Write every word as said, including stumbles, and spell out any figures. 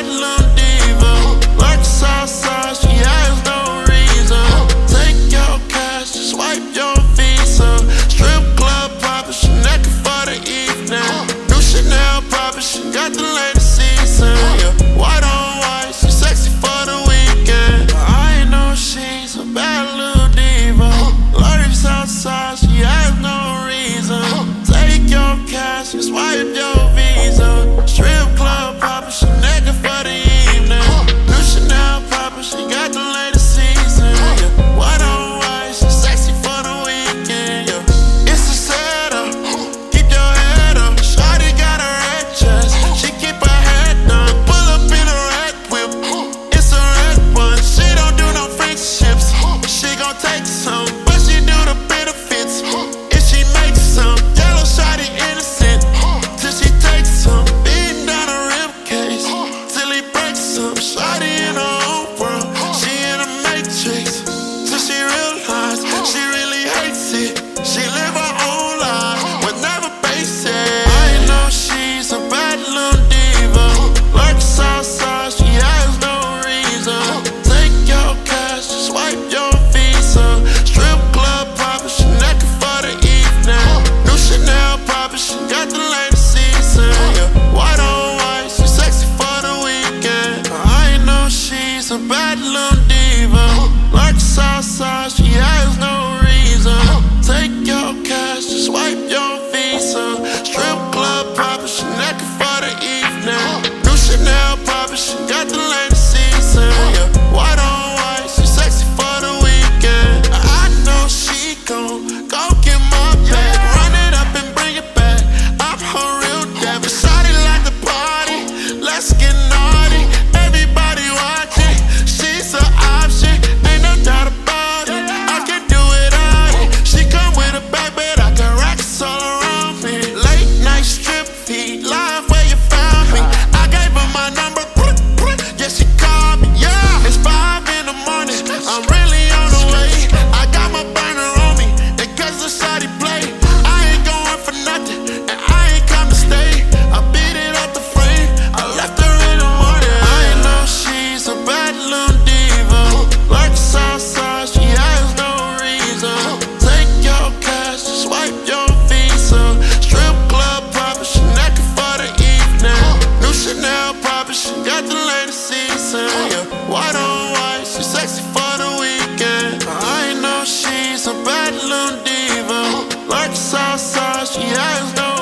bad little diva. Like Southside, she has no reason. Take your cash, just wipe your visa. Strip club poppin', she naked for the evening. New Chanel poppin', she got the latest season. Yeah, white on white, she sexy for the weekend. I know she's a bad little diva. Like Southside, she has no reason. Take your cash, just wipe your visa. Strip club poppin', she naked for the evening. New Chanel poppin', she got the latest season. Yeah, white on white, she sexy for the weekend. Yeah, it's a setup, keep your head up. Shawty got a red chest, she keep her head down. Pull up in a red whip, it's a red one. She don't do no friendships, she gon' take some, but she do the benefits if she makes some. Yellow shawty innocent till she takes some. Beating down a rib case till he breaks some. Shawty in her own world, she in a matrix till she realize she really hates it. She live her own life with never basic. I know she's a bad little diva. Like Southside, she has no reason. Take your cash, just wipe your visa. Strip club poppin', she naked for the evening. New Chanel poppin', she got the latest season. Yeah, white on white, she sexy for the weekend. I know she's a bad little diva. Like Southside, she has no reason. Take your cash, just wipe your visa. Strip club poppin', she naked for the evening. New Chanel poppin', she got the latest season. Yeah, white on white, she sexy for the weekend. I know she gon' go get my bag, run it up and bring it back. I'm her real dad, but shawty like the party. Let's get naughty, everybody watching. She's an option, ain't no doubt about it. I can do it all. She come with a bag, but I got racks all around me. Late night strip feed, live where you found me. I gave her my number, yeah, she called me. Yeah, it's five in the morning, I'm really on the way. I got my burner on me, in case the shawty play. I ain't going for nothing, and I ain't come to stay. I beat it out the frame, I left her in the morning. I know she's a bad little diva. Like Southside, she has no reason. Take your cash, just wipe your visa. Strip club poppin', she naked for the evening. New Chanel poppin', she got the latest season. Yeah, white on white, she sexy for the weekend. I know she's a bad little diva. Like Southside, she has no